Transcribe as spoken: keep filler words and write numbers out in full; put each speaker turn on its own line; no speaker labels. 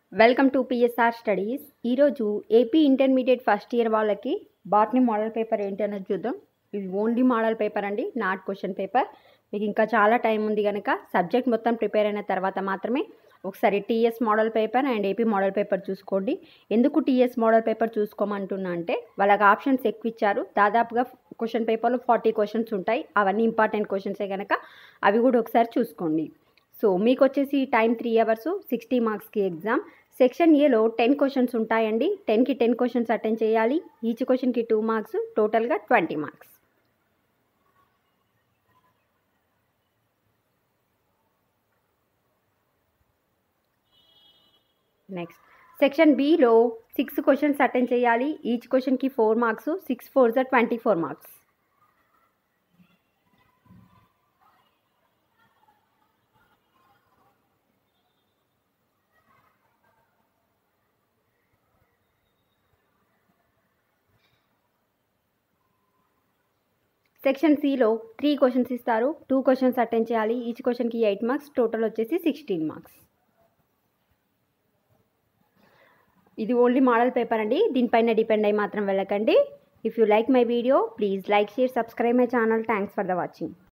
Welcome to PSR studies. ఈరోజు AP intermediate first year వాళ్ళకి botany model paper ఏంటి అనేది చూద్దాం. ఇది ఓన్లీ మోడల్ పేపర్ అండి, నాట్ క్వశ్చన్ పేపర్. మీకు ఇంకా చాలా టైం ఉంది కనుక సబ్జెక్ట్ మొత్తం ప్రిపేర్ అయిన తర్వాత మాత్రమే ఒకసారి TS model paper and AP model paper చూసుకోండి. ఎందుకు టీఎస్ మోడల్ పేపర్ చూసుకోమంటున్నా అంటే వాళ్ళకి ఆప్షన్స్ ఎక్కువ ఇచ్చారు. దాదాపుగా క్వశ్చన్ పేపర్లో ఫార్టీ క్వశ్చన్స్ ఉంటాయి. అవన్నీ ఇంపార్టెంట్ క్వశ్చన్సే కనుక అవి కూడా ఒకసారి చూసుకోండి. సో మీకు వచ్చేసి టైం త్రీ అవర్స్ సిక్స్టీ మార్క్స్కి ఎగ్జామ్. సెక్షన్ ఏలో టెన్ క్వశ్చన్స్ ఉంటాయండి. టెన్కి టెన్ క్వశ్చన్స్ అటెండ్ చేయాలి. ఈచ్ క్వశ్చన్కి టూ మార్క్స్, టోటల్గా ట్వంటీ మార్క్స్. నెక్స్ట్ సెక్షన్ బిలో సిక్స్ క్వశ్చన్స్ అటెండ్ చేయాలి. ఈచ్ క్వశ్చన్కి ఫోర్ మార్క్స్, సిక్స్ ఫోర్ జా ట్వంటీ ఫోర్ మార్క్స్. సెక్షన్ సిలో త్రీ క్వశ్చన్స్ ఇస్తారు. టూ క్వశ్చన్స్ అటెండ్ చేయాలి. ఈచ్ క్వశ్చన్కి ఎయిట్ మార్క్స్, టోటల్ వచ్చేసి సిక్స్టీన్ మార్క్స్. ఇది ఓన్లీ మోడల్ పేపర్ అండి, దీనిపైన డిపెండ్ అయ్యి మాత్రం వెళ్ళకండి. If you like my video please like, share, subscribe my channel. Thanks for the watching.